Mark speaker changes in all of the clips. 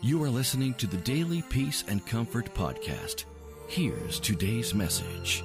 Speaker 1: You are listening to the Daily Peace and Comfort Podcast. Here's today's message.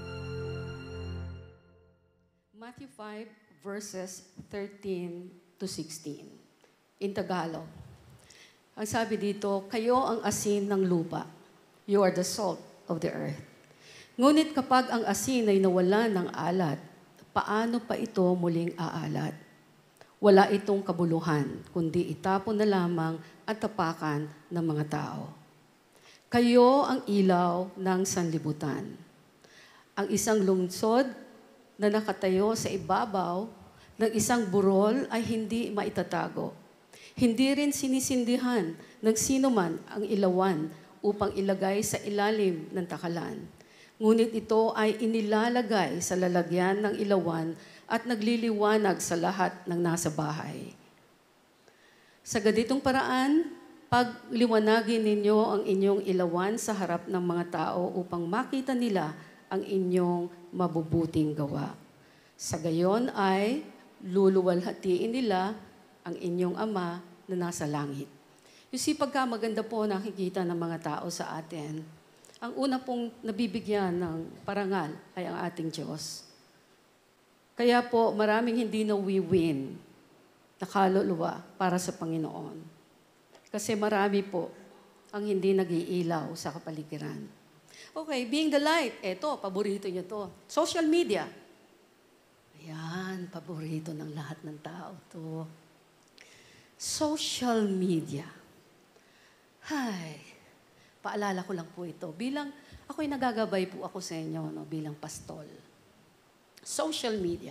Speaker 2: Matthew 5 verses 13 to 16. In Tagalog. Ang sabi dito, kayo ang asin ng lupa. You are the salt of the earth. Ngunit kapag ang asin ay nawala ng alat, paano pa ito muling aalat? Wala itong kabuluhan, kundi itapon na lamang at tapakan ng mga tao. Kayo ang ilaw ng sanlibutan. Ang isang lungsod na nakatayo sa ibabaw ng isang burol ay hindi maitatago. Hindi rin sinisindihan ng sinuman ang ilawan upang ilagay sa ilalim ng takalan. Ngunit ito ay inilalagay sa lalagyan ng ilawan at nagliliwanag sa lahat ng nasa bahay. Sa ganitong paraan, pagliwanagin ninyo ang inyong ilawan sa harap ng mga tao upang makita nila ang inyong mabubuting gawa. Sa gayon ay luluwalhatiin nila ang inyong Ama na nasa langit. You see, pagka maganda po nakikita ng mga tao sa atin, ang una pong nabibigyan ng parangal ay ang ating Diyos. Kaya po maraming hindi nawiwin na kaluluwa para sa Panginoon. Kasi marami po ang hindi nag-iilaw sa kapaligiran. Okay, being the light. Eto, paborito niyo to. Social media. Ayan, paborito ng lahat ng tao to. Social media. Hay, paalala ko lang po ito. Ako'y nagagabay po ako sa inyo bilang pastol. Social media.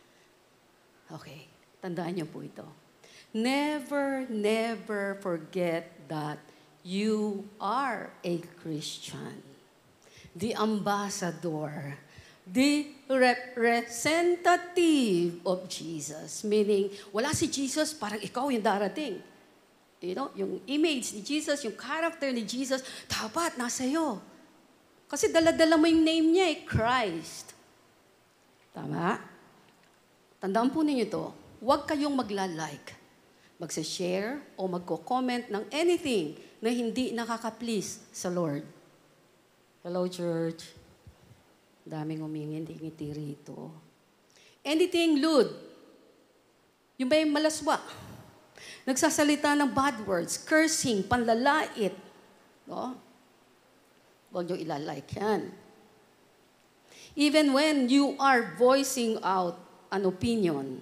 Speaker 2: Okay, tandaan niyo po ito. Never, never forget that you are a Christian. The ambassador, the representative of Jesus. Meaning, wala si Jesus, parang ikaw yung darating. You know, yung image ni Jesus, yung character ni Jesus, dapat nasa iyo. Kasi dala-dala mo yung name niya, Christ. Tama? Tandaan po ninyo ito, huwag kayong magla-like, magsa-share o magko-comment ng anything na hindi nakaka-please sa Lord. Hello, church. Daming ngiti rito. Anything lewd. Yung ba yung malaswa? Nagsasalita ng bad words, cursing, panlalait. No? Huwag nyo ilalike yan. Even when you are voicing out an opinion,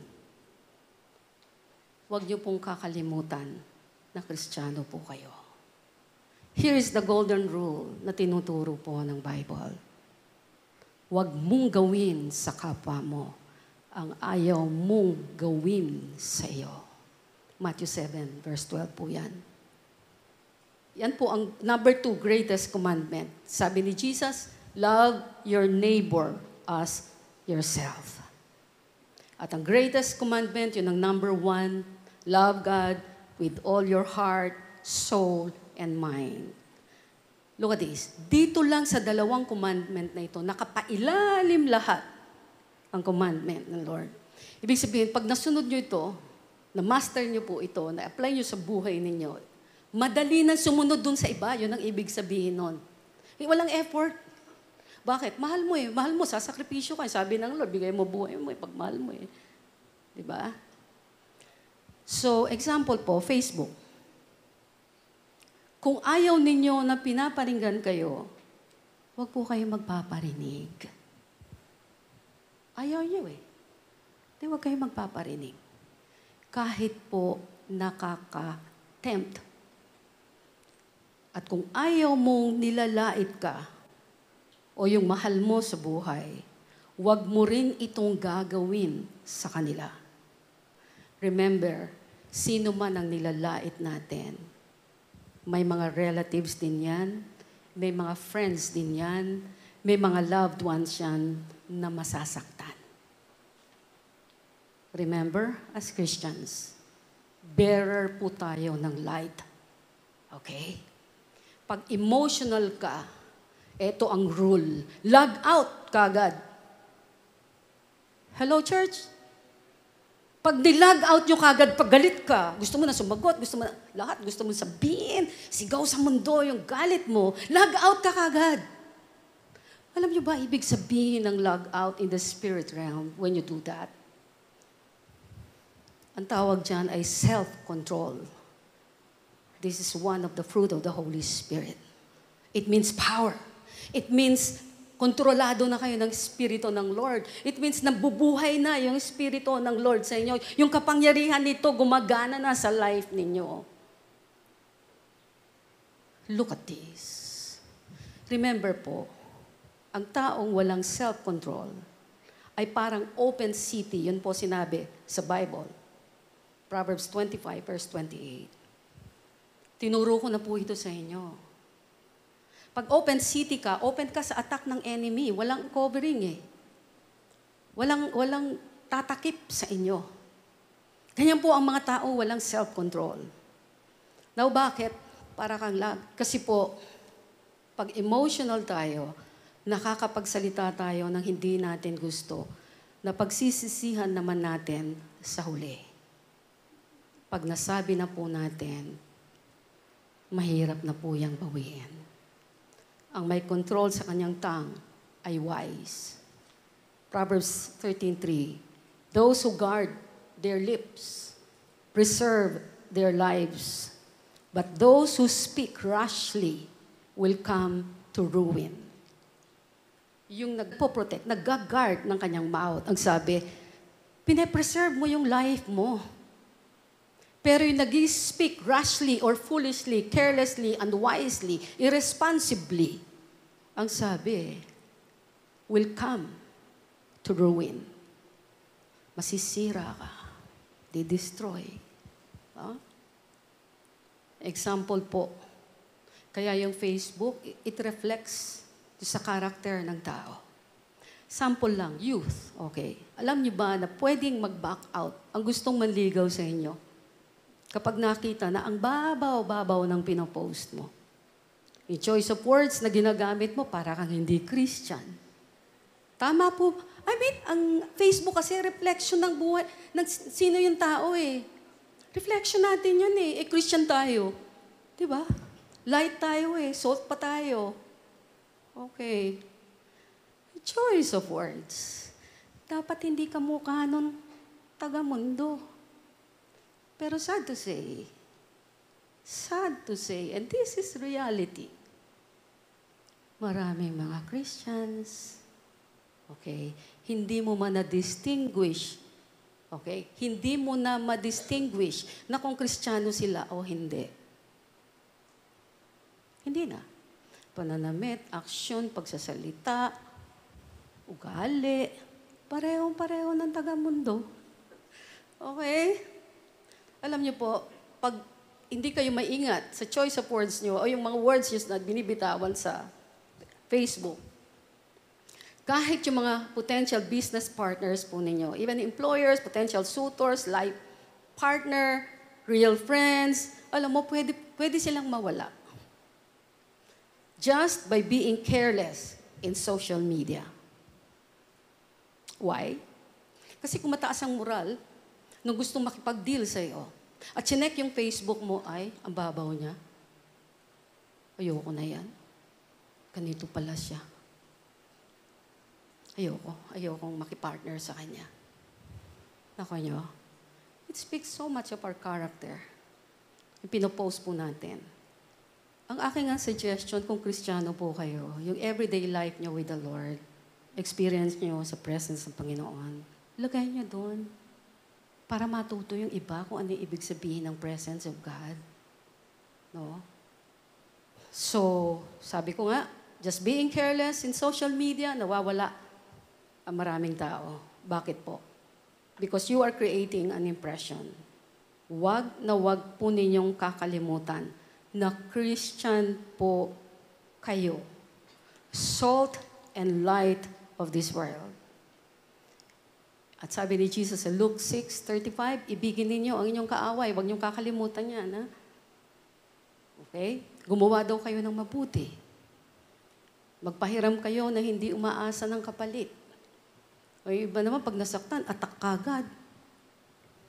Speaker 2: huwag niyo pong kakalimutan na Kristiyano po kayo. Here is the golden rule na tinuturo po ng Bible. Huwag mong gawin sa kapwa mo ang ayaw mong gawin sa iyo. Matthew 7, verse 12 po yan. Yan po ang number 2 greatest commandment. Sabi ni Jesus, love your neighbor as yourself. At ang greatest commandment, yun ang number 1, love God with all your heart, soul, and mind. Look at this. Dito lang sa dalawang commandment na ito, nakapailalim lahat ang commandment ng Lord. Ibig sabihin, pag nasunod nyo ito, na-master nyo po ito, na-apply nyo sa buhay ninyo, madali na sumunod dun sa iba, yun ang ibig sabihin nun. Walang effort. Bakit? Mahal mo eh. Mahal mo, sasakripisyo ka. Sabi ng Lord, bigay mo buhay mo eh, pag mahal mo eh. Diba? So, example po, Facebook. Kung ayaw ninyo na pinaparinggan kayo, huwag po kayo magpaparinig. Ayaw nyo eh. Di huwag kayo magpaparinig. Kahit po nakaka-tempt. At kung ayaw mong nilalait ka, o yung mahal mo sa buhay, huwag mo rin itong gagawin sa kanila. Remember, sino man ang nilalait natin, may mga relatives din yan, may mga friends din yan, may mga loved ones yan na masasaktan. Remember, as Christians, bearer po tayo ng light. Okay? Pag emotional ka, ito ang rule. Log out kagad. Hello, church? Pag nilag out nyo kagad, pag galit ka, gusto mo na sumagot, gusto mo na lahat, gusto mo sabihin, sigaw sa mundo yung galit mo, lag out ka kagad. Alam nyo ba, ibig sabihin ng lag out in the spirit realm when you do that? Ang tawag dyan ay self-control. This is one of the fruit of the Holy Spirit. It means power. It means kontrolado na kayo ng Espiritu ng Lord. It means nabubuhay na yung Espiritu ng Lord sa inyo. Yung kapangyarihan nito gumagana na sa life ninyo. Look at this. Remember po, ang taong walang self-control ay parang open city. Yun po sinabi sa Bible. Proverbs 25 verse 28. Tinuro ko na po ito sa inyo. Pag open city ka, open ka sa attack ng enemy. Walang covering eh. Walang tatakip sa inyo. Ganyan po ang mga tao, walang self-control. Now, bakit? Para kang lag. Kasi po, pag emotional tayo, nakakapagsalita tayo ng hindi natin gusto, na pagsisisihan naman natin sa huli. Pag nasabi na po natin, mahirap na po yang bawiin. Ang may control sa kanyang tongue ay wise. Proverbs 13:3. Those who guard their lips preserve their lives, but those who speak rashly will come to ruin. Yung nagpo-protect, nag-guard ng kanyang mouth. Ang sabi, pine-preserve mo yung life mo. Pero yung nag-speak rashly or foolishly, carelessly, unwisely, irresponsibly, ang sabi, will come to ruin. Masisira ka. Di-destroy. Example po, kaya yung Facebook, it reflects sa karakter ng tao. Sample lang, youth. Okay. Alam niyo ba na pwedeng mag-back out ang gustong manligaw sa inyo kapag nakita na ang babaw-babaw ng pinopost mo? Yung choice of words na ginagamit mo para kang hindi Christian. Tama po. I mean, ang Facebook kasi reflection ng buhay, ng sino yung tao eh. Reflection natin yun eh. Christian tayo. Diba? Light tayo eh. Salt pa tayo. Okay. Choice of words. Dapat hindi ka mukha nun taga-mundo. Pero sad to say, and this is reality, maraming mga Christians, okay, hindi mo man na-distinguish, okay, hindi mo na ma-distinguish na kung Kristiyano sila o hindi. Hindi na. Pananamit, aksyon, pagsasalita, ugali, parehong-pareho ng taga-mundo. Okay? Alam niyo po, pag hindi kayo maingat sa choice of words niyo o yung mga words niyo na binibitawan sa Facebook, kahit yung mga potential business partners po ninyo, even employers, potential suitors, life partner, real friends, alam mo, pwede silang mawala. Just by being careless in social media. Why? Kasi kung mataas ang moral, nung gustong makipag-deal sa'yo, at chinek yung Facebook mo, ay, ang babaw niya. Ayoko na yan. Ganito pala siya. Ayokong makipartner sa kanya. Nako nyo, it speaks so much of our character. Yung pinopost po natin. Ang aking suggestion, kung Kristiyano po kayo, yung everyday life nyo with the Lord, experience nyo sa presence ng Panginoon, lagay nyo doon para matuto yung iba kung ano yung ibig sabihin ng presence of God. No? So, sabi ko nga, just being careless in social media, nawawala ang maraming tao. Bakit po? Because you are creating an impression. Wag na wag po ninyong kakalimutan na Christian po kayo. Salt and light of this world. At sabi ni Jesus sa Luke 6:35, ibigin ninyo ang inyong kaaway, huwag niyong kakalimutan yan. Ha? Okay? Gumawa daw kayo ng mabuti. Magpahiram kayo na hindi umaasa ng kapalit. O iba naman, pag nasaktan, atak kagad.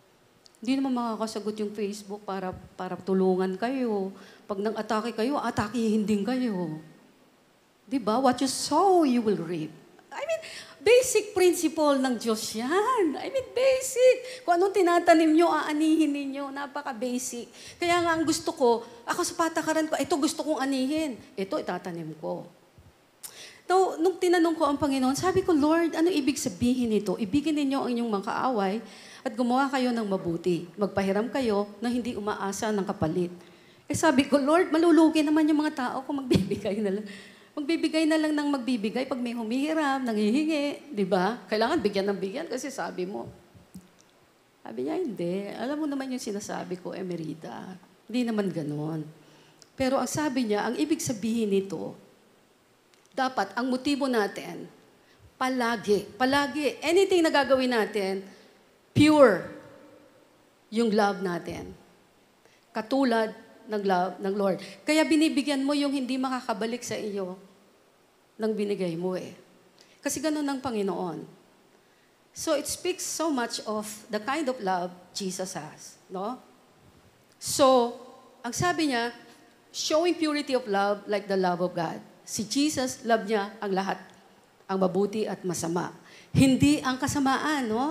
Speaker 2: Hindi naman makakasagot yung Facebook para tulungan kayo. Pag nang-atake kayo, atakihin din kayo. Diba? What you sow, you will reap. I mean, basic principle ng Diyos yan. I mean, basic. Kung anong tinatanim nyo, aanihin ninyo. Napaka-basic. Kaya nga ang gusto ko, ako sa patakaran ko, ito gusto kong anihin. Ito, itatanim ko. So, nung tinanong ko ang Panginoon, sabi ko, Lord, ano ibig sabihin nito? Ibigin ninyo ang inyong mga kaaway at gumawa kayo ng mabuti. Magpahiram kayo na hindi umaasa ng kapalit. Sabi ko, Lord, malulugi naman yung mga tao kung magbibigay na lang. Magbibigay na lang ng magbibigay pag may humihiram, nanghihingi, di ba? Kailangan bigyan ng bigyan kasi sabi mo. Sabi niya, hindi. Alam mo naman yung sinasabi ko, Emerita. Hindi naman ganon. Pero ang sabi niya, ang ibig sabihin nito, dapat ang motibo natin, palagi, anything na gagawin natin, pure yung love natin. Katulad ng love ng Lord. Kaya binibigyan mo yung hindi makakabalik sa iyo ng binigay mo eh. Kasi ganun ang Panginoon. So it speaks so much of the kind of love Jesus has. No? So, ang sabi niya, showing purity of love like the love of God. Si Jesus, love niya ang lahat, ang mabuti at masama. Hindi ang kasamaan, no?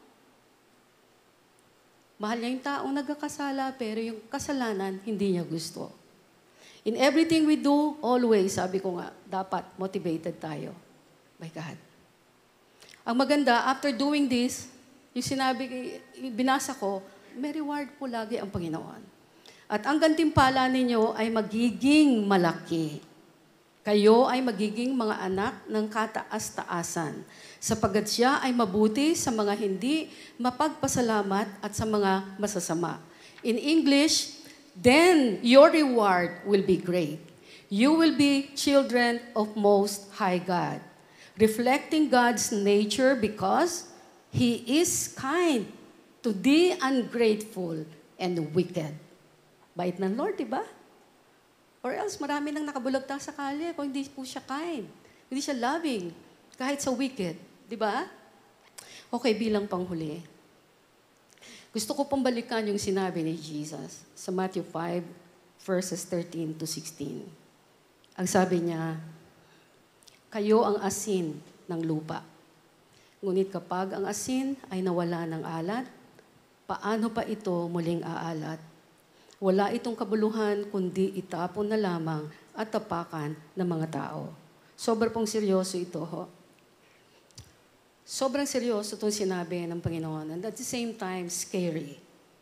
Speaker 2: Mahal niya yung taong nagkakasala, pero yung kasalanan, hindi niya gusto. In everything we do, always, sabi ko nga, dapat motivated tayo by God. Ang maganda, after doing this, yung binasa ko, may reward po lagi ang Panginoon. At ang gantimpala ninyo ay magiging malaki. Kayo ay magiging mga anak ng kataas-taasan, sapagkat siya ay mabuti sa mga hindi mapagpasalamat at sa mga masasama. In English, then your reward will be great. You will be children of Most High God, reflecting God's nature because He is kind to the ungrateful and wicked. Bait ng Lord, diba? Or else, marami nang nakabulagta sa kalye kung hindi po siya kind. Hindi siya loving. Kahit sa wicked. Di ba? Okay, bilang panghuli. Gusto ko pong balikan yung sinabi ni Jesus sa Matthew 5, verses 13 to 16. Ang sabi niya, kayo ang asin ng lupa. Ngunit kapag ang asin ay nawala ng alat, paano pa ito muling aalat? Wala itong kabuluhan, kundi itapon na lamang at tapakan ng mga tao. Sobrang pong seryoso ito, ho. Sobrang seryoso itong sinabi ng Panginoon. And at the same time, scary.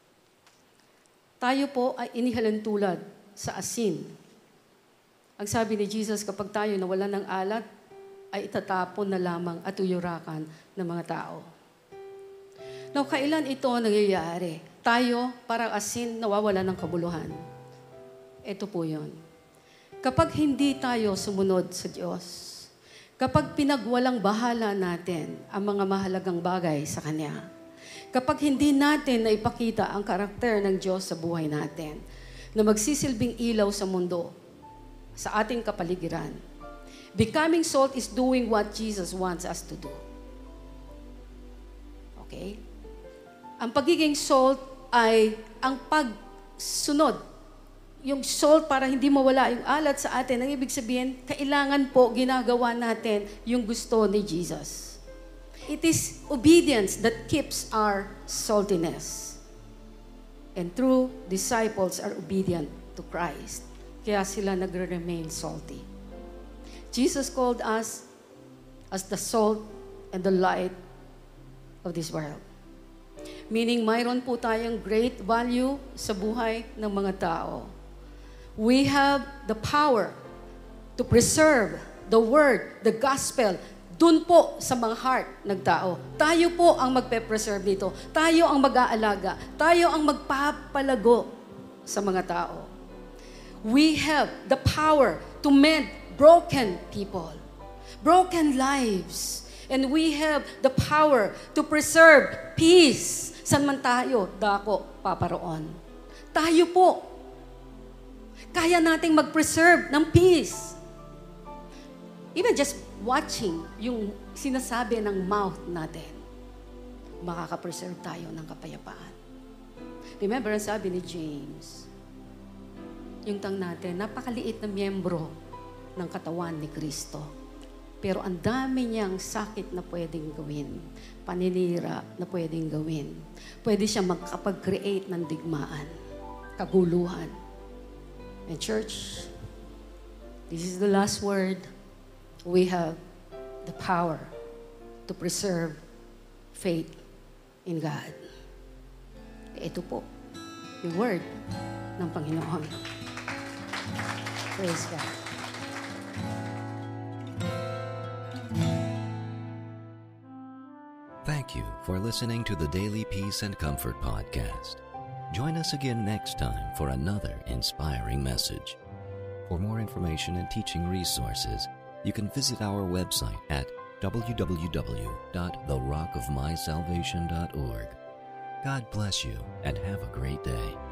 Speaker 2: Tayo po ay inihalantulad sa asin. Ang sabi ni Jesus, kapag tayo nawala ng alat, ay itatapon na lamang at uyurakan ng mga tao. Now, kailan ito nangyayari? Tayo, parang asin, nawawala ng kabuluhan. Ito po yun. Kapag hindi tayo sumunod sa Diyos, kapag pinagwalang bahala natin ang mga mahalagang bagay sa Kanya, kapag hindi natin naipakita ang karakter ng Diyos sa buhay natin, na magsisilbing ilaw sa mundo, sa ating kapaligiran, becoming salt is doing what Jesus wants us to do. Okay? Ang pagiging salt ay ang pagsunod. Yung salt para hindi mawala yung alat sa atin. Ang ibig sabihin, kailangan po ginagawa natin yung gusto ni Jesus. It is obedience that keeps our saltiness. And true disciples are obedient to Christ. Kaya sila nagre-remain salty. Jesus called us as the salt and the light of this world. Meaning, mayroon po tayong great value sa buhay ng mga tao. We have the power to preserve the word, the gospel, dun po sa mga heart ng tao. Tayo po ang magpe-preserve dito. Tayo ang mag-aalaga. Tayo ang magpapalago sa mga tao. We have the power to mend broken people, broken lives. And we have the power to preserve peace. San man tayo, dako, paparoon. Tayo po. Kaya nating mag-preserve ng peace. Even just watching yung sinasabi ng mouth natin, makaka-preserve tayo ng kapayapaan. Remember, ang sabi ni James, yung tang natin, napakaliit na miyembro ng katawan ni Kristo. Pero ang dami niyang sakit na pwedeng gawin, paninira na pwedeng gawin. Pwede siya magkapag-create ng digmaan, kaguluhan. And church, this is the last word. We have the power to preserve faith in God. Ito po, yung word ng Panginoon. Praise God.
Speaker 1: Thank you for listening to the Daily Peace and Comfort podcast. Join us again next time for another inspiring message. For more information and teaching resources, you can visit our website at www.therockofmysalvation.org. God bless you and have a great day.